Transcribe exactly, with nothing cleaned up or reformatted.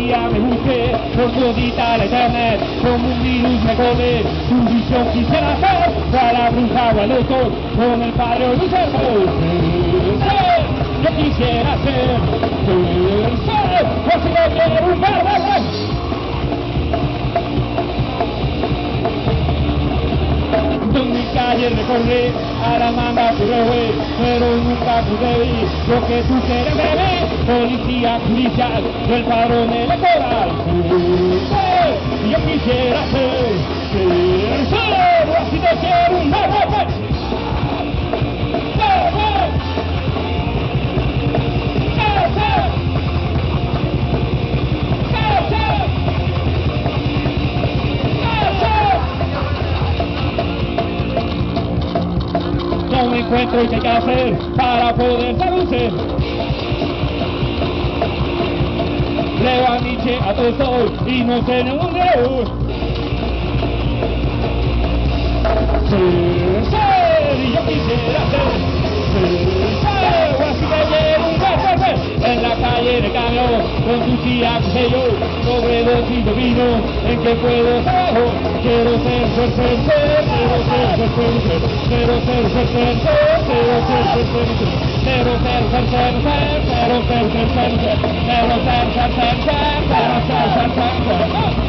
día me busqué por todita la internet, como un virus me colé, tu visión quisiera ser, a la bruja o al doctor, con el padre o el servo. Ser, yo quisiera ser, ser, ser, o si no quiero un verdadero. Donde calle recorrí, a la manga pude ver, pero nunca pude ver lo que tú quieres ver. Policía judicial, el padrón electoral. Ser, yo quisiera ser, ser, ser, o así no quiero un verdadero. Ser, ser, ser, ser, ser, ser. No me encuentro y qué hay que hacer para poder seducir. Leo a Nietzsche, a Tolstoy y no sé ni un Dios. Ser, ser, y yo quisiera ser, ser, ser, o así me llevo un ser, ser, en la calle de camión, con tu tía, qué sé yo, sobre dosis de vino, en que puedo ser, quiero ser, ser, ser, ser, quiero ser, ser, ser, ser, quiero ser, ser, ser, ser, quiero ser, ser, ser, ser, quiero ser, ser, ser, ser, quiero ser, ser, ser, ser, quiero ser, ser, ser, ser, quiero ser, ser, ser, ser.